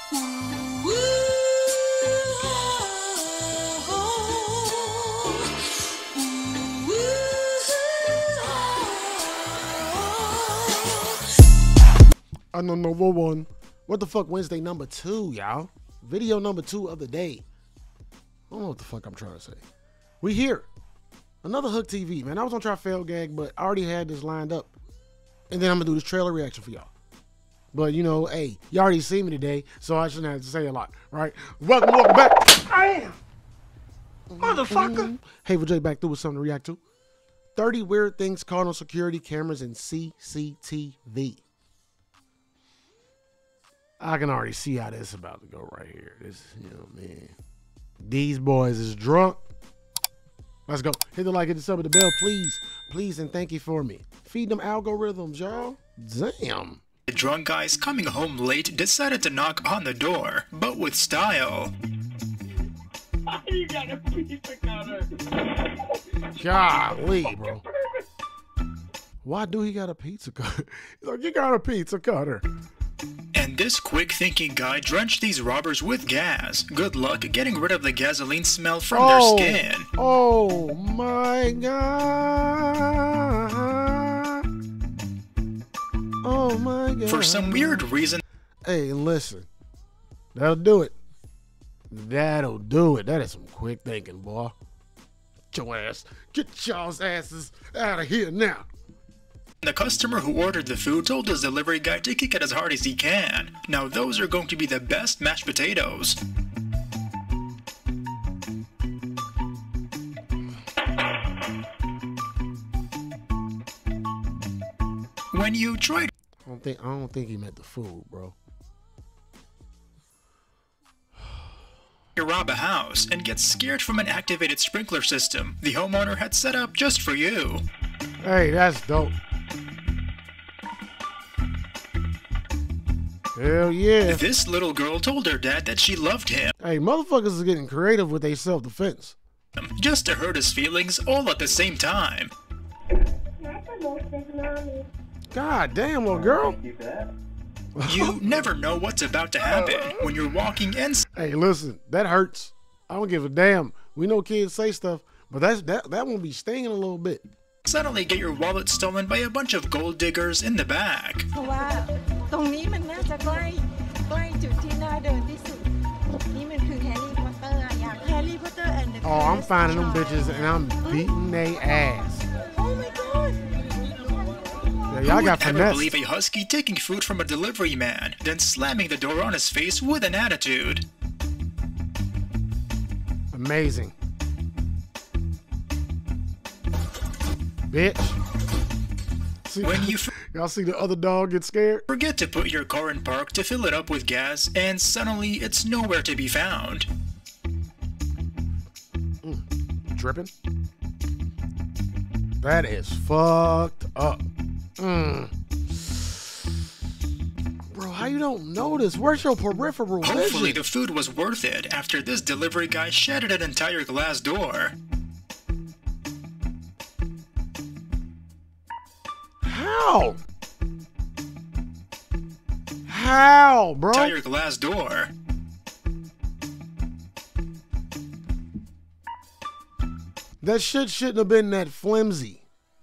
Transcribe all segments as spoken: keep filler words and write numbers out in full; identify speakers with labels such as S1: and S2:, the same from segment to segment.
S1: Another one. What the fuck, Wednesday number two, y'all? Video number two of the day. I don't know what the fuck I'm trying to say. We here. Another Hook T V, man. I was gonna try fail gag, but I already had this lined up. And then I'm gonna do this trailer reaction for y'all. But you know, hey, you already see me today, so I shouldn't have to say a lot, right? Welcome, welcome back. I am. Motherfucker. Hey, we're Jay back through with something to react to. thirty weird things caught on security cameras and C C T V. I can already see how this is about to go right here. This, you know, man. These boys is drunk. Let's go. Hit the like, hit the sub, hit the bell, please. Please, and thank you for me. Feed them algorithms, y'all. Damn.
S2: The drunk guys coming home late decided to knock on the door, but with style.
S3: You got a pizza cutter.
S1: Golly, bro. Why do he got a pizza cutter? He's like, you got a pizza cutter.
S2: And this quick-thinking guy drenched these robbers with gas. Good luck getting rid of the gasoline smell from
S1: oh,
S2: their skin.
S1: Oh my God. Oh my God.
S2: For some weird reason.
S1: Hey, listen. That'll do it. That'll do it. That is some quick thinking, boy. Get your ass. Get y'all's asses out of here now.
S2: The customer who ordered the food told his delivery guy to kick it as hard as he can. Now those are going to be the best mashed potatoes. When you try
S1: I don't think I don't think he meant the food, bro.
S2: to rob a house and get scared from an activated sprinkler system the homeowner had set up just for you.
S1: Hey, that's dope. Hell yeah.
S2: This little girl told her dad that she loved him.
S1: Hey, motherfuckers is getting creative with their self-defense.
S2: Just to hurt his feelings all at the same time.
S1: God damn, little girl.
S2: You never know what's about to happen when you're walking in.
S1: Hey, listen, that hurts. I don't give a damn. We know kids say stuff, but that's that that won't be stinging a little bit.
S2: Suddenly get your wallet stolen by a bunch of gold diggers in the back.
S1: Oh, I'm finding them bitches and I'm beating they ass.
S4: Oh my god.
S1: Yeah, y'all got
S2: Who would ever
S1: finesse.
S2: believe a husky taking food from a delivery man, then slamming the door on his face with an attitude?
S1: Amazing. Bitch. See,
S2: When you
S1: y'all see the other dog get scared?
S2: forget to put your car in park to fill it up with gas, and suddenly it's nowhere to be found.
S1: Mm, tripping? That is fucked up. Mm. Bro, how you don't notice? Where's your peripheral vision?
S2: Hopefully the food was worth it after this delivery guy shattered an entire glass door.
S1: How? How, bro?
S2: Entire glass door.
S1: That shit shouldn't have been that flimsy.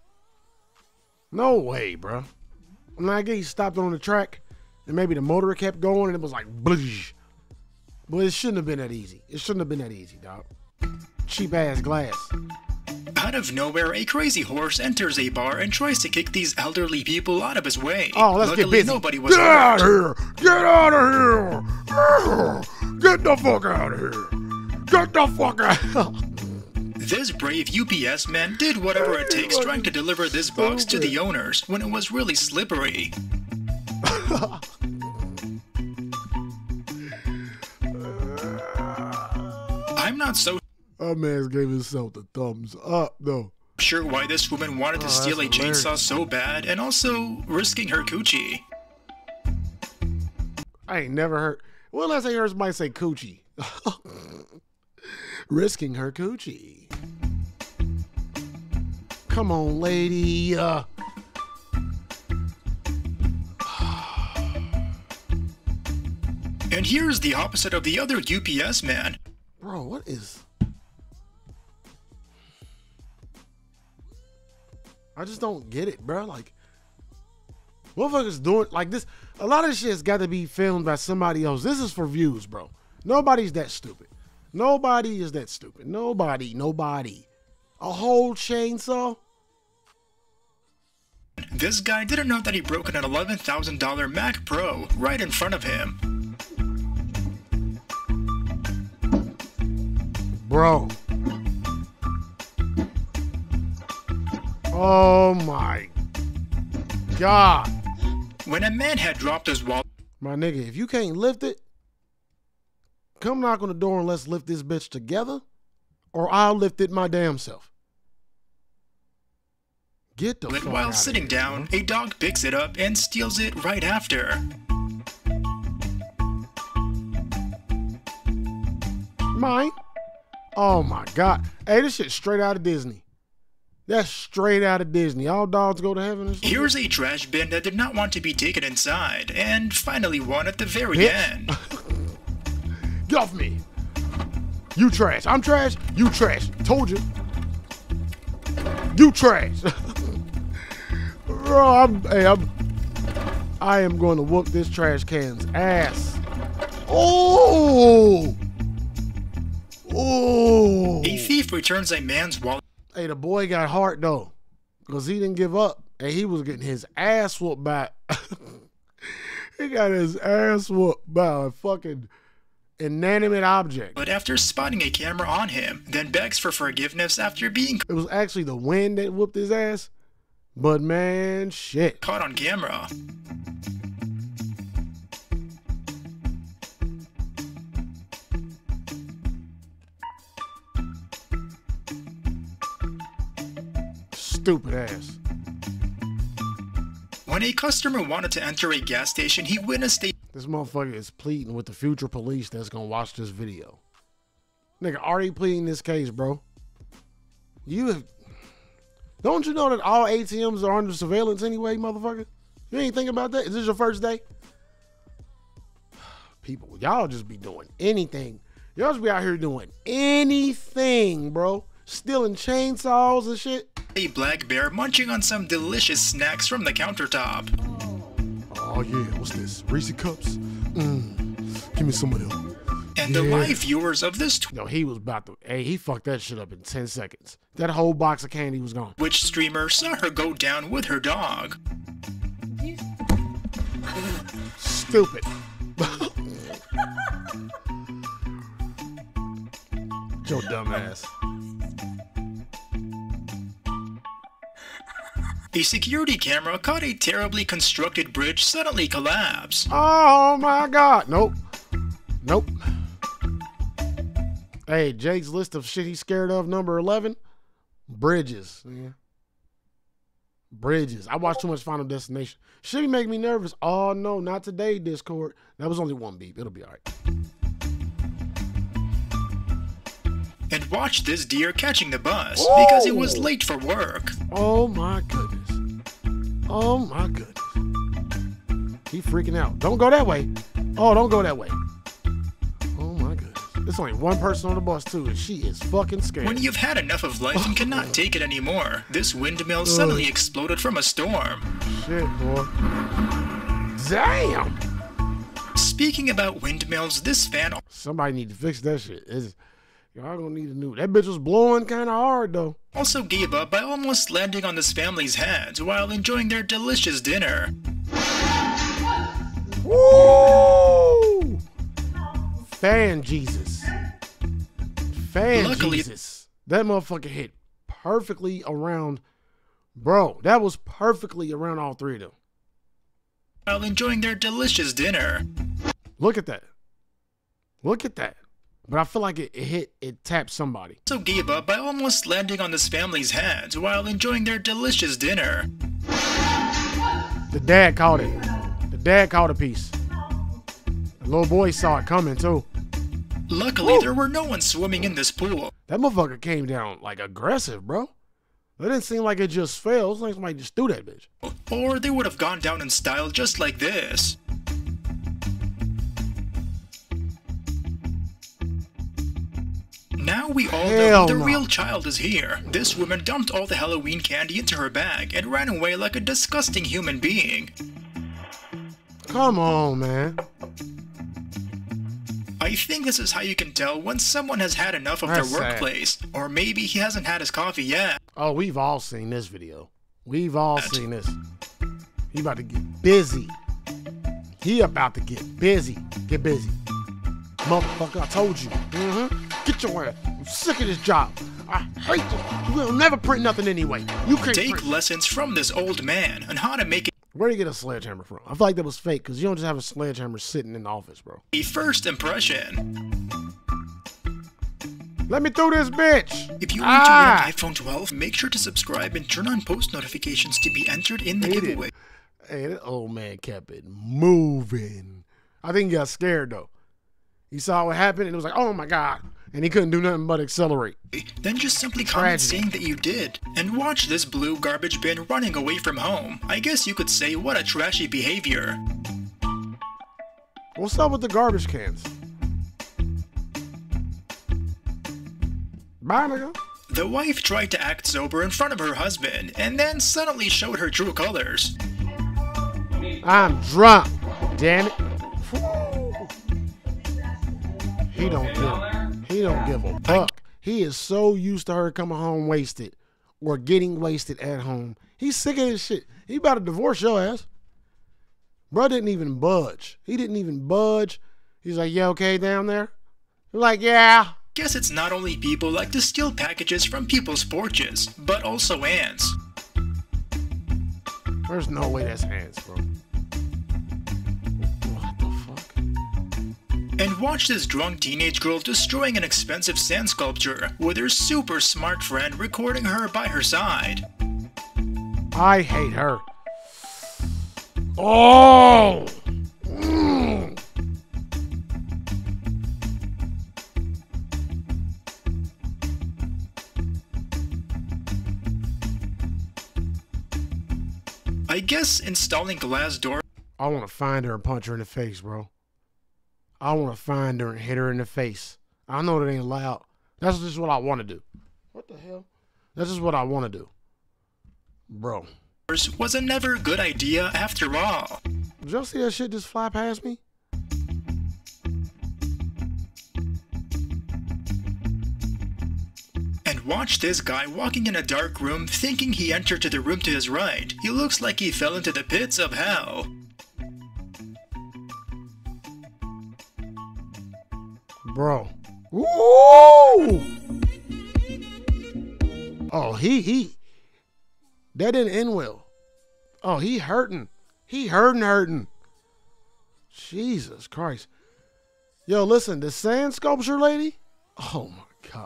S1: No way, bro. I mean, I guess he stopped on the track and maybe the motor kept going and it was like bloosh. But it shouldn't have been that easy. It shouldn't have been that easy, dog. Cheap ass glass.
S2: Out of nowhere, a crazy horse enters a bar and tries to kick these elderly people out of his way.
S1: Oh, let's
S2: Luckily,
S1: get busy.
S2: nobody was
S1: Get out
S2: hurt.
S1: of here! Get out of here! Get the fuck out of here! Get the fuck out!
S2: This brave U P S man did whatever it takes trying to deliver this box to the owners when it was really slippery. I'm not so
S1: That man gave himself the thumbs up, though.
S2: sure why this woman wanted to
S1: Oh,
S2: steal a
S1: that's hilarious.
S2: chainsaw so bad and also risking her coochie.
S1: I ain't never heard. Well, last I heard somebody say coochie. Risking her coochie. Come on, lady. Uh,
S2: And here's the opposite of the other U P S man.
S1: Bro, what is... I just don't get it, bro. Like, motherfuckers doing like this. A lot of this shit's got to be filmed by somebody else. This is for views, bro. Nobody's that stupid. Nobody is that stupid. Nobody, nobody. A whole chainsaw?
S2: This guy didn't know that he broke an eleven thousand dollar Mac Pro right in front of him.
S1: Bro. Oh my God.
S2: When a man had dropped his wallet,
S1: my nigga, if you can't lift it, come knock on the door and let's lift this bitch together, or I'll lift it my damn self. Get the fuck
S2: while
S1: out
S2: sitting
S1: of here,
S2: down,
S1: bro.
S2: a dog picks it up and steals it right after.
S1: Mine? Oh my God. Hey, this shit straight out of Disney. That's straight out of Disney. All dogs go to heaven or something?
S2: Here's a trash bin that did not want to be taken inside, and finally one at the very
S1: Bitch.
S2: end.
S1: Get off me. You trash. I'm trash. You trash. Told you. You trash. Bro, I'm, hey, I'm, I am going to whoop this trash can's ass. Oh. Oh.
S2: A thief returns a man's wallet.
S1: Hey, the boy got heart though, because he didn't give up. And he was getting his ass whooped by, he got his ass whooped by a fucking inanimate object.
S2: But after spotting a camera on him, then begs for forgiveness after being
S1: It was actually the wind that whooped his ass. But man, shit.
S2: caught on camera.
S1: Stupid ass.
S2: When a customer wanted to enter a gas station, he witnessed a
S1: This motherfucker is pleading with the future police that's gonna watch this video. Nigga, already pleading this case, bro. You have... Don't you know that all A T Ms are under surveillance anyway, motherfucker? You ain't think about that? Is this your first day? People, y'all just be doing anything. Y'all just be out here doing anything, bro. Stealing chainsaws and shit.
S2: a black bear munching on some delicious snacks from the countertop.
S1: Oh yeah, what's this? Reese Cups? Mmm. Give me some of them.
S2: And the
S1: Yeah.
S2: live viewers of this
S1: No, he was about to, hey, he fucked that shit up in ten seconds. That whole box of candy was gone.
S2: Twitch streamer saw her go down with her dog.
S1: Stupid. Your dumb ass.
S2: A security camera caught a terribly constructed bridge suddenly collapse.
S1: Oh my God. Nope. Nope. Hey, Jake's list of shit he's scared of, number eleven. Bridges. Yeah. Bridges. I watch too much Final Destination. Should he make me nervous? Oh no, not today, Discord. That was only one beep. It'll be all right.
S2: And watch this deer catching the bus
S1: Whoa!
S2: because it was late for work.
S1: Oh my goodness. Oh my goodness. He freaking out. Don't go that way. Oh, don't go that way. Oh my goodness. There's only one person on the bus too, and she is fucking scared.
S2: When you've had enough of life and cannot take it anymore, this windmill suddenly exploded from a storm.
S1: Shit, boy. Damn.
S2: Speaking about windmills, this fan
S1: Somebody need to fix that shit. It's, y'all gonna need a new. That bitch was blowing kind of hard though.
S2: also gave up by almost landing on this family's heads while enjoying their delicious dinner.
S1: Woo! Fan Jesus. Fan
S2: Luckily-
S1: Jesus. That motherfucker hit perfectly around. Bro, that was perfectly around all three of them.
S2: While enjoying their delicious dinner.
S1: Look at that. Look at that. But I feel like it, it hit, it tapped somebody.
S2: Also gave up by almost landing on this family's heads while enjoying their delicious dinner.
S1: The dad caught it. The dad caught a piece. The little boy saw it coming too.
S2: Luckily,
S1: Woo!
S2: there were no one swimming in this pool.
S1: That motherfucker came down like aggressive, bro. It didn't seem like it just fell. It was like somebody just threw that bitch.
S2: Or they would have gone down in style just like this. Now we all
S1: Hell
S2: know the
S1: no.
S2: real child is here. This woman dumped all the Halloween candy into her bag and ran away like a disgusting human being.
S1: Come on, man.
S2: I think this is how you can tell when someone has had enough of
S1: That's
S2: their
S1: sad.
S2: workplace, or maybe he hasn't had his coffee yet.
S1: Oh, we've all seen this video. We've all seen this. He about to get busy. He about to get busy. Get busy. Motherfucker, I told you. Mm-hmm. Get your ass. I'm sick of this job. I hate you. You will never print nothing anyway. You can't
S2: Take
S1: print.
S2: lessons from this old man on how to make
S1: Where do you get a sledgehammer from? I feel like that was fake because you don't just have a sledgehammer sitting in the office, bro.
S2: a first impression.
S1: Let me through this bitch.
S2: If you want
S1: Ah!
S2: to win an iPhone twelve, make sure to subscribe and turn on post notifications to be entered in the
S1: Hate it.
S2: giveaway.
S1: Hey, that old man kept it moving. I think he got scared though. He saw what happened and it was like, oh my God. And he couldn't do nothing but accelerate.
S2: Then just simply comment
S1: Tragedy.
S2: saying that you did. And watch this blue garbage bin running away from home. I guess you could say what a trashy behavior.
S1: What's up with the garbage cans? Bye, nigga.
S2: The wife tried to act sober in front of her husband, and then suddenly showed her true colors.
S1: I'm drunk. Damn it. Whew. He don't give. He don't give a fuck. He is so used to her coming home wasted or getting wasted at home. He's sick of this shit. He about to divorce your ass. Bro didn't even budge. He didn't even budge. He's like, yeah, okay down there? You're like, yeah.
S2: Guess it's not only people like to steal packages from people's porches, but also ants.
S1: There's no way that's ants, bro. What the fuck?
S2: And watch this drunk teenage girl destroying an expensive sand sculpture with her super smart friend recording her by her side.
S1: I hate her. Oh! Mm.
S2: I guess installing glass door
S1: I want to find her and punch her in the face, bro. I want to find her and hit her in the face. I know that ain't allowed. That's just what I want to do. What the hell? That's just what I want to do. Bro.
S2: was a never good idea after all.
S1: Did y'all see that shit just fly past me?
S2: And watch this guy walking in a dark room thinking he entered to the room to his right. He looks like he fell into the pits of hell.
S1: Bro. Woo! Oh, he, he. That didn't end well. Oh, he hurting. He hurting, hurting. Jesus Christ. Yo, listen, the sand sculpture lady? Oh my God.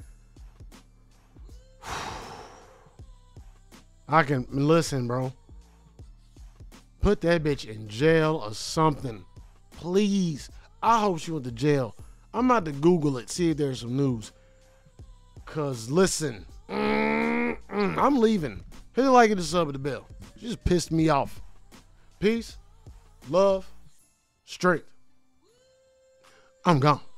S1: I can, listen, bro. Put that bitch in jail or something. Please. I hope she went to jail. I'm about to Google it, see if there's some news. Cause listen, mm, mm, I'm leaving. Hit the like and the sub at the bell. She just pissed me off. Peace, love, strength. I'm gone.